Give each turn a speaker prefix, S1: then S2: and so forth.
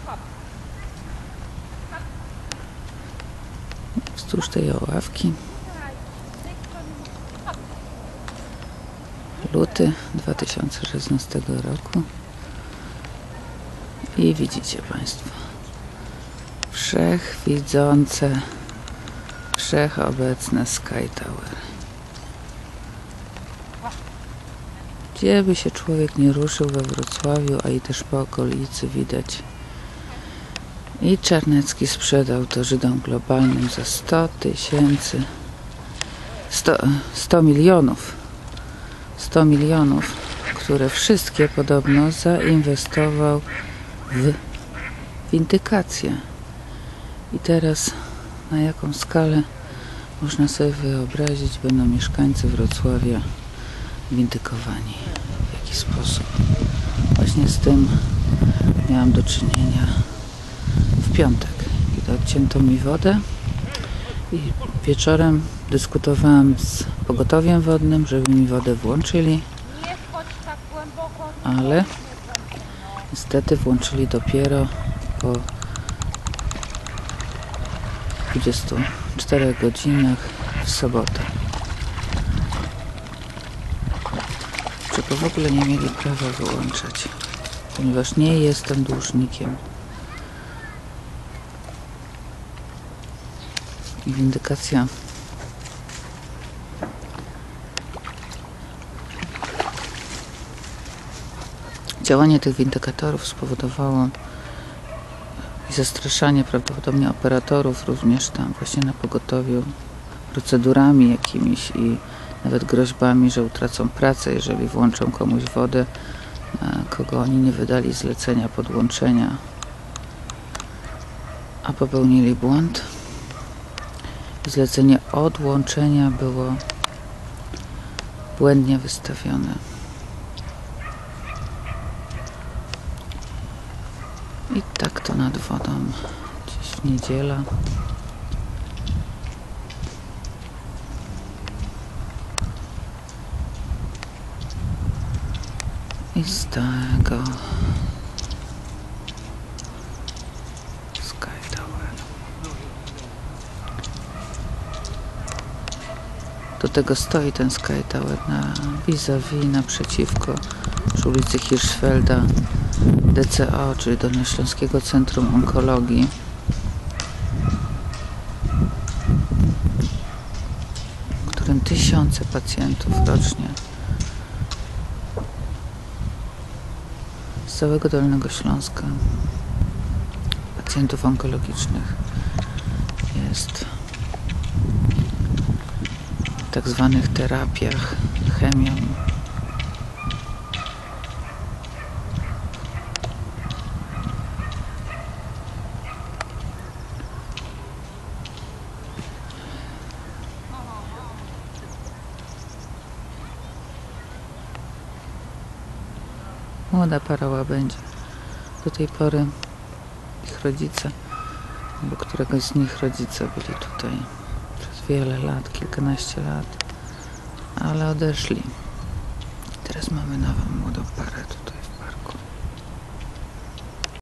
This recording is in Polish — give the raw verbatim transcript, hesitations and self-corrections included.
S1: Wzdłuż tej ławki. Luty dwa tysiące szesnastego roku. I widzicie Państwo, wszechwidzące, wszechobecne Sky Tower. Gdzie by się człowiek nie ruszył we Wrocławiu, a i też po okolicy widać. I Czarnecki sprzedał to Żydom globalnym za sto tysięcy, sto milionów, sto milionów, które wszystkie podobno zainwestował w windykację. I teraz na jaką skalę można sobie wyobrazić, będą mieszkańcy Wrocławia windykowani, w jaki sposób. Właśnie z tym miałam do czynienia w piątek, kiedy odcięto mi wodę i wieczorem dyskutowałam z pogotowiem wodnym, żeby mi wodę włączyli, ale niestety włączyli dopiero po dwudziestu czterech godzinach w sobotę. Czego w ogóle nie mieli prawa wyłączać, ponieważ nie jestem dłużnikiem. I windykacja działanie tych windykatorów spowodowało i zastraszanie prawdopodobnie operatorów również tam właśnie na pogotowiu procedurami jakimiś i nawet groźbami, że utracą pracę, jeżeli włączą komuś wodę, kogo oni nie wydali zlecenia podłączenia, a popełnili błąd. Zlecenie odłączenia było błędnie wystawione. I tak to nad wodą. Dziś niedziela. I z tego Sky Tower. Do tego stoi ten Sky Tower na vis-a-vis, naprzeciwko przy ulicy Hirschfelda D C O, czyli Dolnośląskiego Centrum Onkologii. W którym tysiące pacjentów rocznie z całego Dolnego Śląska, pacjentów onkologicznych, jest w tak zwanych terapiach chemią. Młoda para łabędzi. Do tej pory ich rodzice, albo któregoś z nich rodzice byli tutaj przez wiele lat, kilkanaście lat, ale odeszli. I teraz mamy nową młodą parę tutaj.